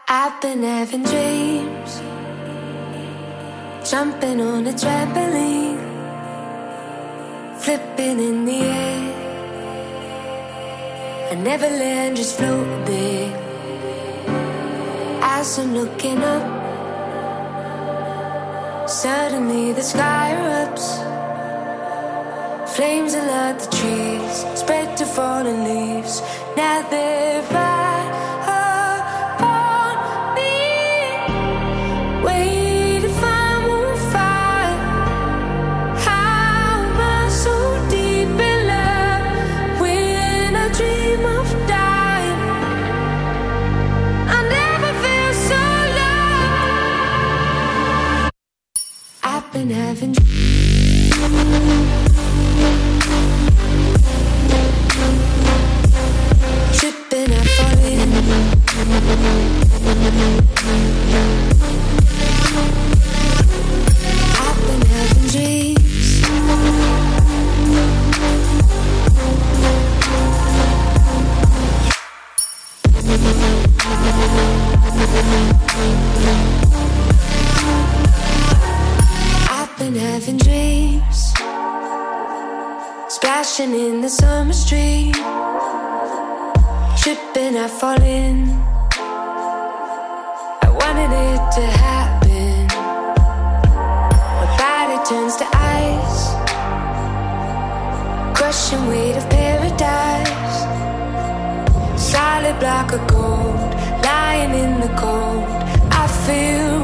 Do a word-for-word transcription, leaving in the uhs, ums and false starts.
I've been having dreams, jumping on a trampoline, flipping in the air. I never land, just float there. As I'm looking up, suddenly the sky erupts. Flames alert the trees, spread to fallen leaves. Now they're right upon me. Wait if I'm on fire. How am I so deep in love when I dream of dying? I never feel so low. I've been having tripping, I fall in. I've been having dreams. I've been having dreams, splashing in the summer stream. Tripping, I fall in. I wanted it to happen. My body turns to ice, crushing weight of paradise. Solid block of gold, lying in the cold. I feel